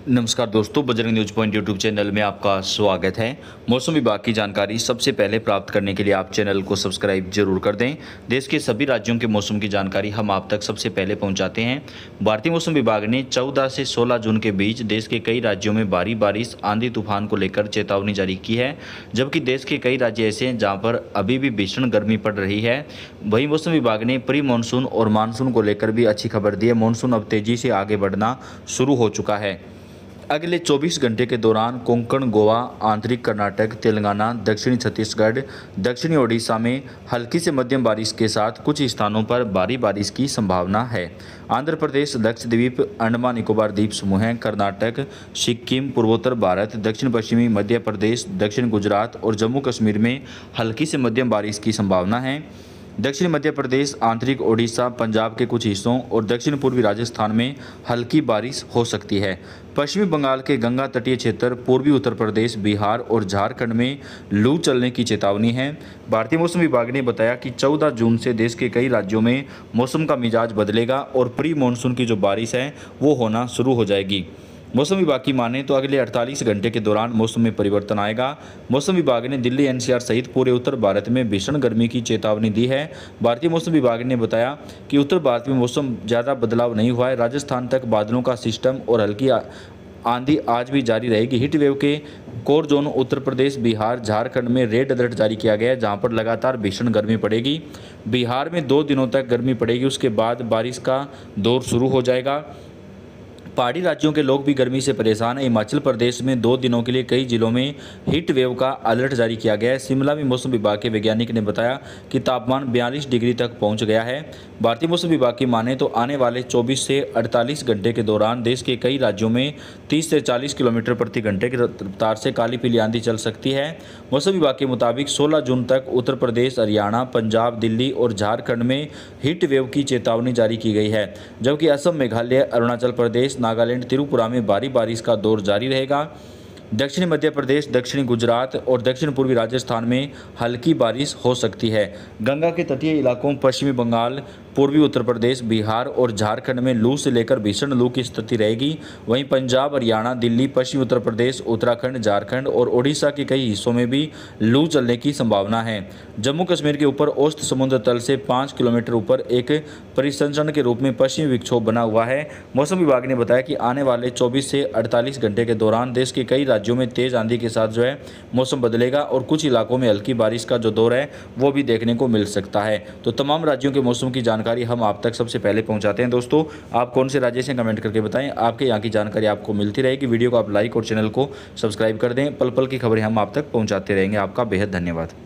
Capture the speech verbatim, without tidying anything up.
नमस्कार दोस्तों, Bajrang news point YouTube channel में आपका स्वागत है। मौसम विभाग की जानकारी सबसे पहले प्राप्त करने के लिए आप चैनल को सब्सक्राइब जरूर कर दें। देश के सभी राज्यों के मौसम की जानकारी हम आप तक सबसे पहले पहुंचाते हैं। भारतीय मौसम विभाग ने चौदह से सोलह जून के बीच देश के कई राज्यों में भारी बारिश, आंधी तूफान को लेकर चेतावनी जारी की है। जबकि देश के कई राज्य ऐसे हैं जहाँ पर अभी भी भीषण गर्मी पड़ रही है। वहीं मौसम विभाग ने प्री मानसून और मानसून को लेकर भी अच्छी खबर दी है। मानसून अब तेजी से आगे बढ़ना शुरू हो चुका है। अगले चौबीस घंटे के दौरान कोंकण, गोवा, आंतरिक कर्नाटक, तेलंगाना, दक्षिणी छत्तीसगढ़, दक्षिणी ओडिशा में हल्की से मध्यम बारिश के साथ कुछ स्थानों पर भारी बारिश की संभावना है। आंध्र प्रदेश, लक्षद्वीप, अंडमान निकोबार द्वीप समूह, कर्नाटक, सिक्किम, पूर्वोत्तर भारत, दक्षिण पश्चिमी मध्य प्रदेश, दक्षिण गुजरात और जम्मू कश्मीर में हल्की से मध्यम बारिश की संभावना है। दक्षिण मध्य प्रदेश, आंतरिक ओडिशा, पंजाब के कुछ हिस्सों और दक्षिण पूर्वी राजस्थान में हल्की बारिश हो सकती है। पश्चिमी बंगाल के गंगा तटीय क्षेत्र, पूर्वी उत्तर प्रदेश, बिहार और झारखंड में लू चलने की चेतावनी है। भारतीय मौसम विभाग ने बताया कि चौदह जून से देश के कई राज्यों में मौसम का मिजाज बदलेगा और प्री मानसून की जो बारिश है वो होना शुरू हो जाएगी। मौसम विभाग की माने तो अगले अड़तालीस घंटे के दौरान मौसम में परिवर्तन आएगा। मौसम विभाग ने दिल्ली, एनसीआर सहित पूरे उत्तर भारत में भीषण गर्मी की चेतावनी दी है। भारतीय मौसम विभाग ने बताया कि उत्तर भारत में मौसम ज़्यादा बदलाव नहीं हुआ है। राजस्थान तक बादलों का सिस्टम और हल्की आंधी आज भी जारी रहेगी। हीट वेव के कोर जोन उत्तर प्रदेश, बिहार, झारखंड में रेड अलर्ट जारी किया गया है, जहां पर लगातार भीषण गर्मी पड़ेगी। बिहार में दो दिनों तक गर्मी पड़ेगी, उसके बाद बारिश का दौर शुरू हो जाएगा। पहाड़ी राज्यों के लोग भी गर्मी से परेशान हैं। हिमाचल प्रदेश में दो दिनों के लिए कई जिलों में हीट वेव का अलर्ट जारी किया गया है। शिमला में मौसम विभाग के वैज्ञानिक ने बताया कि तापमान बयालीस डिग्री तक पहुंच गया है। भारतीय मौसम विभाग की माने तो आने वाले चौबीस से अड़तालीस घंटे के दौरान देश के कई राज्यों में तीस से चालीस किलोमीटर प्रति घंटे की रफ्तार से काली पीली आंधी चल सकती है। मौसम विभाग के मुताबिक सोलह जून तक उत्तर प्रदेश, हरियाणा, पंजाब, दिल्ली और झारखंड में हीट वेव की चेतावनी जारी की गई है। जबकि असम, मेघालय, अरुणाचल प्रदेश, नागालैंड, त्रिपुरा में भारी बारिश का दौर जारी रहेगा। दक्षिणी मध्य प्रदेश, दक्षिणी गुजरात और दक्षिण पूर्वी राजस्थान में हल्की बारिश हो सकती है। गंगा के तटीय इलाकों, पश्चिमी बंगाल, पूर्वी उत्तर प्रदेश, बिहार और झारखंड में लू से लेकर भीषण लू की स्थिति रहेगी। वहीं पंजाब, हरियाणा, दिल्ली, पश्चिमी उत्तर प्रदेश, उत्तराखंड, झारखंड और ओडिशा के कई हिस्सों में भी लू चलने की संभावना है। जम्मू कश्मीर के ऊपर औसत समुद्र तल से पाँच किलोमीटर ऊपर एक परिसंचरण के रूप में पश्चिमी विक्षोभ बना हुआ है। मौसम विभाग ने बताया कि आने वाले चौबीस से अड़तालीस घंटे के दौरान देश के कई राज्यों में तेज आंधी के साथ जो है मौसम बदलेगा और कुछ इलाकों में हल्की बारिश का जो दौर है वो भी देखने को मिल सकता है। तो तमाम राज्यों के मौसम की जानकारी हम आप तक सबसे पहले पहुंचाते हैं। दोस्तों, आप कौन से राज्य से कमेंट करके बताएं, आपके यहाँ की जानकारी आपको मिलती रहेगी। वीडियो को आप लाइक और चैनल को सब्सक्राइब कर दें। पल पल की खबरें हम आप तक पहुंचाते रहेंगे। आपका बेहद धन्यवाद।